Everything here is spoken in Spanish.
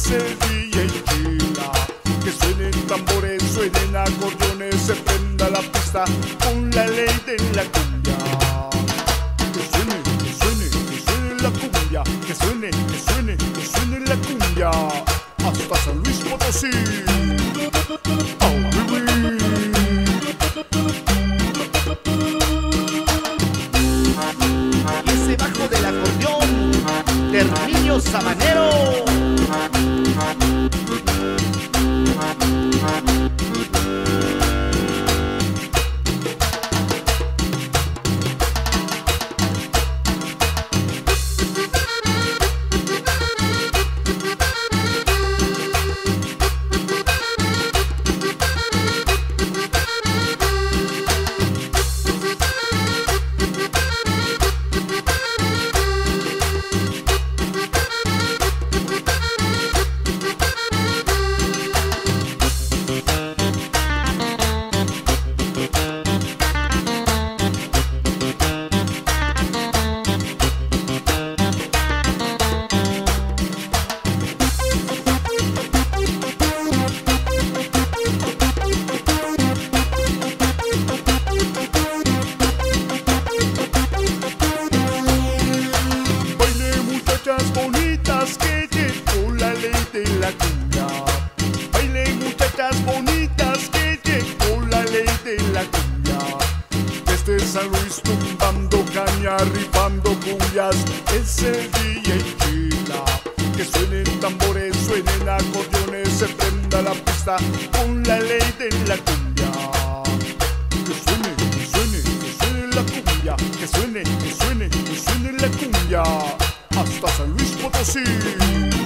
es el DJ Chila. Que suenen tambores, suenen acordeones, se prenda la pista con la ley de la cumbia. Que suene la cumbia, que suene la cumbia, hasta San Luis Potosí. Y ese bajo del acordeón del niño sabanero. Bonitas que llegó la ley de la cumbia. Bailen muchachas bonitas que llegó la ley de la cumbia. Desde San Luis tumbando caña, rifando cumbias, es el DJ Chila. Que suenen tambores, suenen acordeones, se prenda la pista con la ley de la cumbia. Que suene la cumbia, que suene la cumbia, hasta San Luis Potosí.